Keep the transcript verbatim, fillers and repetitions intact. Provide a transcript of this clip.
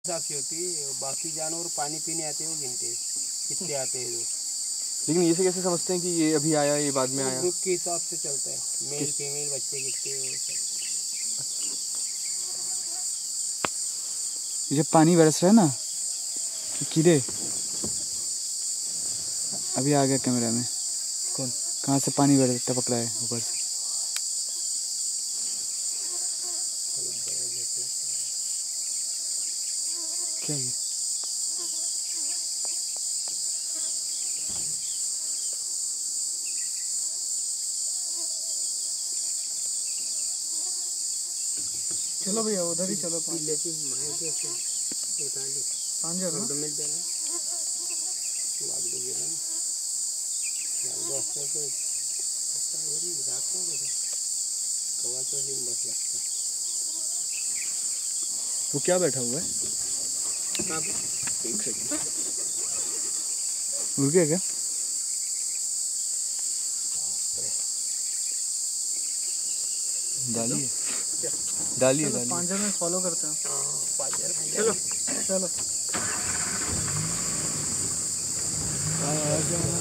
साफी होती है, बाकी जानवर पानी पीने आते हैं वो गिनते हैं कितने आते हैं लोग। लेकिन ये से कैसे समझते हैं कि ये अभी आया ये बाद में आया? ग्रुप के हिसाब से चलता है, मेल फीमेल बच्चे कितने हैं वो सब। जब पानी बरस रहा है ना कीड़े, अभी आ गया कैमरा में। कौन? कहाँ से पानी बरस टपक रहा है ऊपर से। क्या ये? चलो भैया उधर ही चलो। पाँच लेकिन मार के से उतार ली पाँच जगह तो मिल जाएगा। लाग दो गिरा ना, लाग दो अस्तर तो अस्तर वो नहीं रात को बोले कवा तो दिन बस लगता। वो क्या बैठा हुआ है? कहाँ पे? एक सेकंड। उड़ गया क्या? डालिए डालिए डालिए। पाँच जगह फॉलो करते हैं। हाँ पाँच जगह चलो चलो। आ जा